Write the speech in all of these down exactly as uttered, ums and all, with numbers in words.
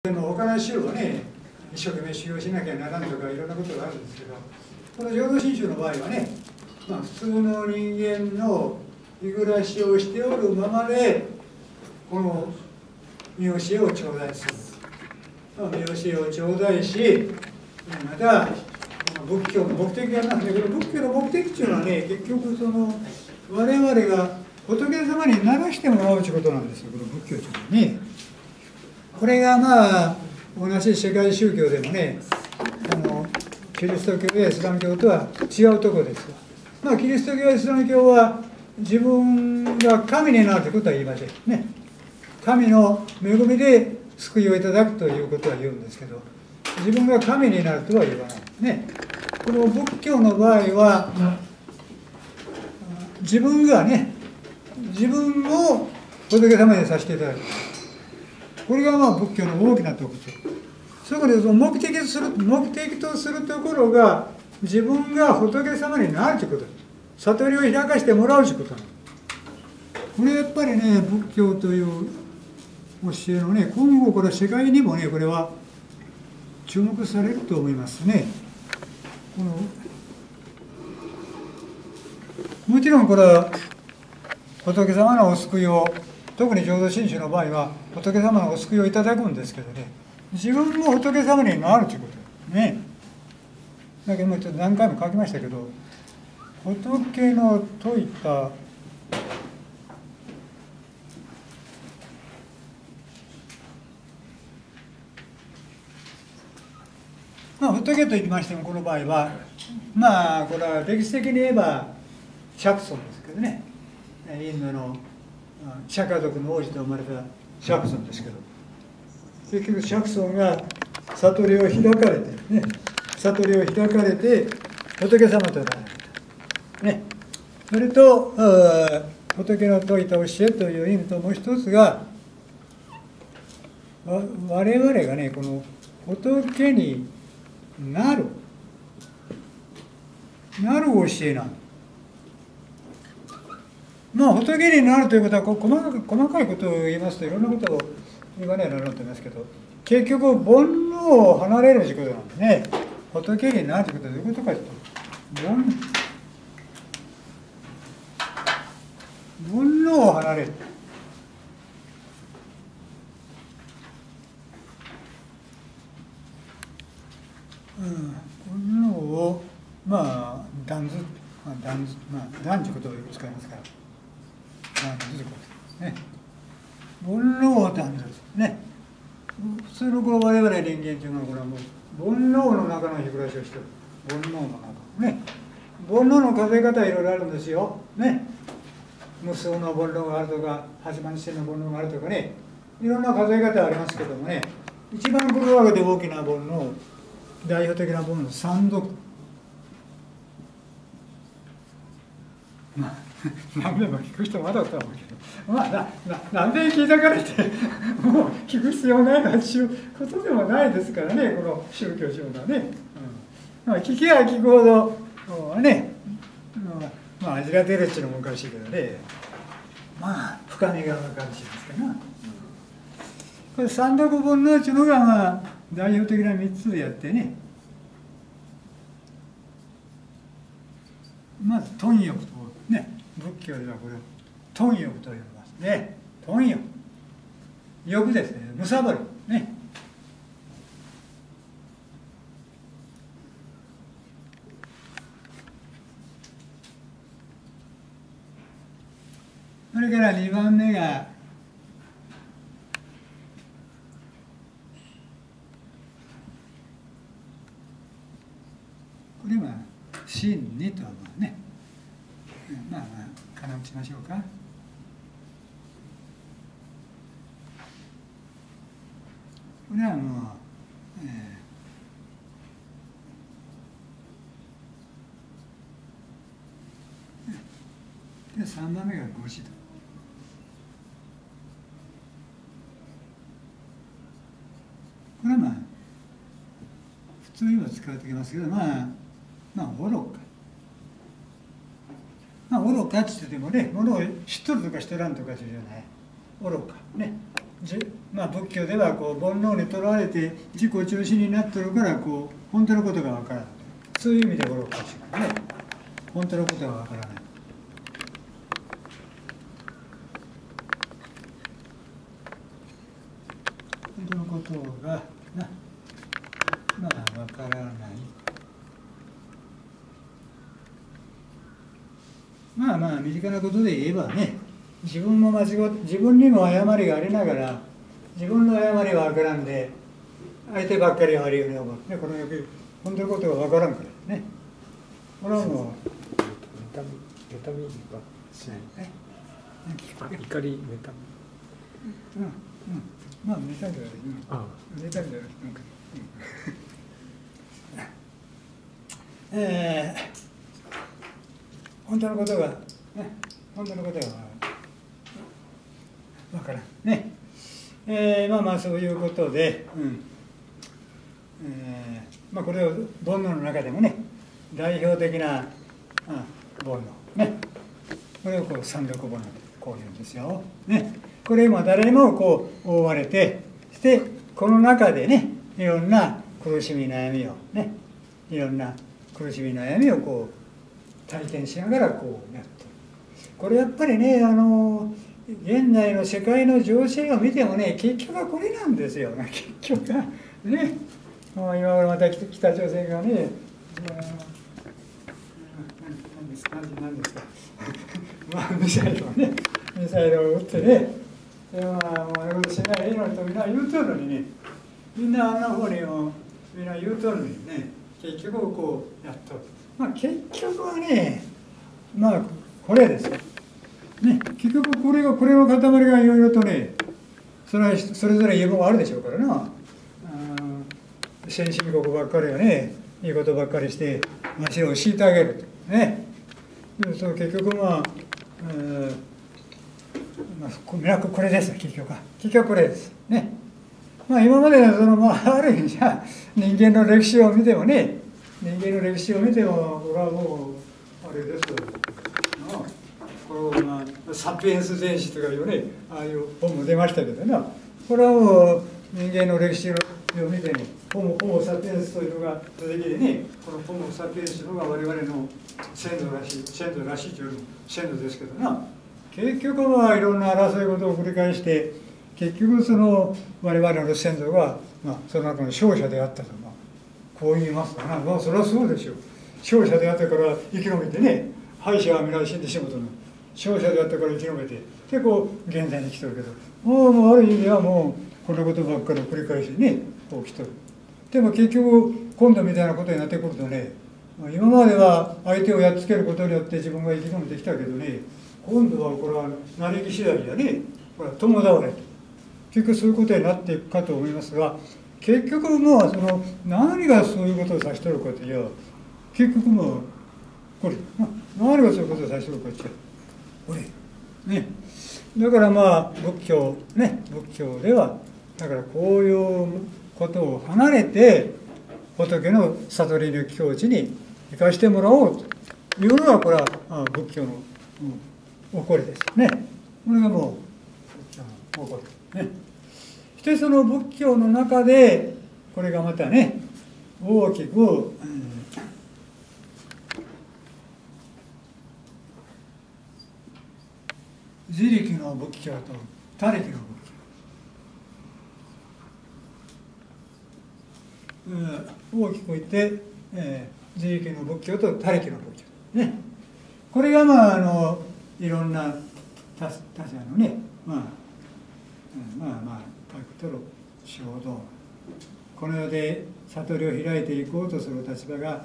の他の宗をね、一生懸命修行しなきゃならんとかいろんなことがあるんですけど、この浄土真宗の場合はね、まあ、普通の人間の日暮らしをしておるままで、この見教えを頂戴する。まあ、見教えを頂戴し、また、仏教の目的がなんだけど、仏教の目的っていうのはね、結局その、我々が仏様にならしてもらうということなんですよ、この仏教というのはね。これがまあ、同じ世界宗教でもね、あのキリスト教やイスラム教とは違うところですが、まあ、キリスト教やイスラム教は自分が神になるということは言いませんね。神の恵みで救いをいただくということは言うんですけど、自分が神になるとは言わないね。この仏教の場合は、自分がね、自分を仏様にさせていただく。これがまあ仏教の大きな特徴。そこでその目的とする、目的とするところが、自分が仏様になるということ。悟りを開かしてもらうということなの。これやっぱりね、仏教という教えのね、今後これ世界にもね、これは注目されると思いますね。このもちろんこれは仏様のお救いを、特に浄土真宗の場合は仏様のお救いをいただくんですけどね、自分も仏様になるということですね。だけどもうちょっと何回も書きましたけど、仏の説いたまあ仏と言いましてもこの場合はまあこれは歴史的に言えば釈尊ですけどね、インドの釈迦族の王子と生まれた釈尊ですけど、結局釈尊が悟りを開かれてね、悟りを開かれて仏様となられたね。それと仏の説いた教えという意味ともう一つが、我々がねこの仏になるなる教えなの。まあ仏になるということは細かく細かいことを言いますといろんなことを言わねえなろうと思いますけど、結局煩悩を離れるということなんですね。仏になるということはどういうことかというと、煩煩悩を離れる。うん、煩悩をまあ断ず、まあ、断ず、まあ断じことを使いますから、断ずることですね。煩悩を断ずるね。普通のこう我々人間というのはこれはもう煩悩の中の日暮らしをしている。煩悩の中ね。煩悩の数え方はいろいろあるんですよ。ね。無数の煩悩があるとか、八万四千の煩悩があるとかね。いろんな数え方はありますけどもね。一番心がけて大きな煩悩、代表的な煩悩、三毒。まあ、何でも聞く人まだとは思うけど、まあ、な、な、何で聞いたからって、もう聞く必要ないなんていうことでもないですからね、この宗教上はね。うん、まあ、聞けば聞くほど、ね、まあ、味が出るっていうのもおかしいけどね、まあ、深みが分かるしですかな。これ、三毒煩悩っていうのが、まあ、代表的なみっつでやってね、まず、貪欲と。ね、仏教ではこれ貪欲と呼びますね。貪欲、欲ですね、むさぼりね。それからにばんめがこれは真にとはね、まあまあ、かな打ちましょうか。これはもう、えー、でさんばんめがご指導。これはまあ、普通には使うときますけど、まあ、まあ、愚か。まあ、愚かって言ってもね、ものを知っとるとか知っとらんとかじゃない。愚か。ね。 じまあ、仏教ではこう煩悩にとらわれて自己中心になってるからこう本当のことがわからない、そういう意味で愚かしいね。本当のことがわからない。本当のことがなまあわからない。まあまあ身近なことで言えばね、自分も間違っ自分にも誤りがありながら自分の誤りは分からんで相手ばっかり悪いように思う、ね、このよく本当のことが分からんからね。これはもう妬み妬みはしないね。怒り妬み。 うんうんまあ妬みだよね。 あ妬みだよね。えー、本当のことがね本当のことが分からんね。えー、まあまあそういうことで、うんえーまあ、これを煩悩の中でもね代表的な、うん、煩悩ね、これをこう三毒煩悩とこういうんですよ、ね、これも誰もこう覆われて、そしてこの中でねいろんな苦しみ悩みをねいろんな苦しみ悩みをこう体験しながらこうやってる。これやっぱりねあの現代の世界の情勢を見てもね結局はこれなんですよ結局はね。もう今頃また北朝鮮がね何ですか何ですかまあミサイルをねミサイルを撃ってねでまあもうあれことしないでいいのにとみんな言うとるのにねみんなあんな方にもみんな言うとるのにね結局こうやっとる。まあ結局はねまあこれですよ。ね、結局これがこれの塊がいろいろとねそれはそれぞれ言い分があるでしょうからな。先進国ばっかりはねいいことばっかりして足を敷いてあげるとね。そう結局まあ、えーまあ、これです結局は結局これですね。まあ今までのその、まあ、ある意味じゃ人間の歴史を見てもね人間の歴史を見てもこれはもうあれですな。これまあ、サピエンス全史とかいうねああいう本も出ましたけどな。これはもう人間の歴史を見てねホモ・ホモ・サピエンスというのが出てきてねこのホモ・サピエンスのが我々の先祖らしい先祖らしいというの先祖ですけどな。結局はいろんな争い事を繰り返して結局その我々の先祖が、まあ、その中の勝者であったと、まあ、こう言いますかな。まあそれはそうでしょう。勝者であったから生き延びてね敗者は皆死んでしまうとの勝者であったから生き延びて結構現在に来てるけどもうもうある意味ではもうこのことばっかり繰り返してねこう来てる。でも結局今度みたいなことになってくるとね今までは相手をやっつけることによって自分が生き延びてきたけどね今度はこれは成り行き次第じゃねこれは共倒れ結局そういうことになっていくかと思いますが結局もうその何がそういうことを指してるかといえば結局もうこれ何がそういうことを指してるかってこれね。だからまあ仏教ね仏教ではだからこういうことを離れて仏の悟りの境地に生かしてもらおうというのがこれは仏教の起こりですね。これがもう仏教の起こりね。そしてその仏教の中でこれがまたね大きく、うん自力の仏教と他力の仏教、うん、大きく言って、えー、自力の仏教と他力の仏教ね。これがまああのいろんな他他者のねまあ、うん、まあまあ各との衝動この世で悟りを開いていこうとする立場が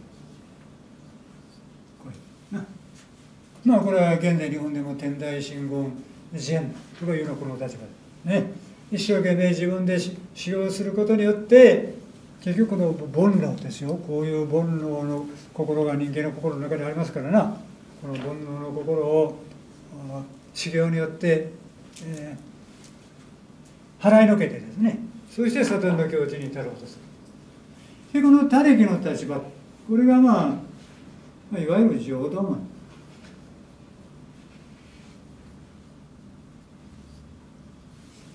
これな。まあこれは現代日本でも天台真言禅とかいうのはこの立場でね一生懸命自分で使用することによって結局この煩悩ですよ。こういう煩悩の心が人間の心の中にありますからな。この煩悩の心を修行によって、えー、払いのけてですねそして悟りの境地に至ろうとする。でこの他力の立場これがまあ、まあ、いわゆる浄土門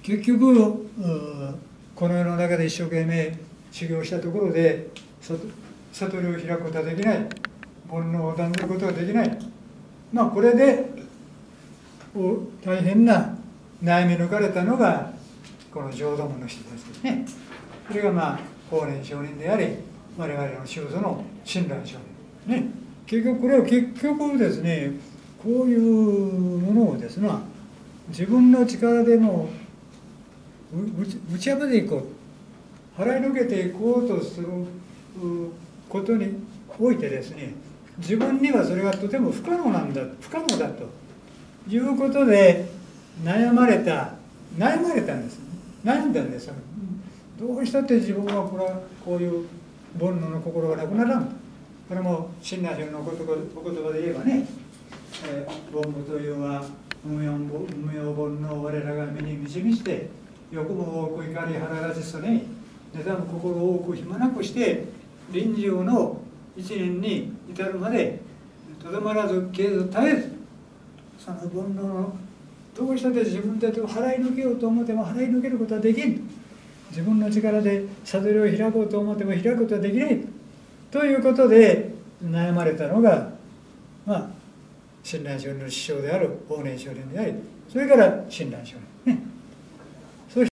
結局この世の中で一生懸命修行したところで悟りを開くことはできない、煩悩を断ずることはできない、まあこれで大変な悩み抜かれたのがこの浄土門の人たちですね。これがまあ法然上人であり、我々の宗祖の親鸞上人ね。結局これは結局ですね、こういうものをですね、自分の力でも打ち破っていこう、払いのけていこうとすることにおいてですね、自分にはそれがとても不可能なんだ、不可能だということで悩まれた、悩まれたんです。悩んだんですよ。どうしたって自分はこれはこういう煩悩の心がなくならん。これも親鸞上人のお言葉で言えばね、えー、煩悩というは無明煩悩を我らが身に導いて、欲も多く怒り腹立ちそね、妬む心を多く暇なくして臨終の一年に至るまでとどまらず継続絶えず、その煩悩のどうしたって自分で払い抜けようと思っても払い抜けることはできん。自分の力で悟りを開こうと思っても開くことはできない。ということで悩まれたのが、まあ親鸞上人の師匠である法然上人であり、それから親鸞上人ね。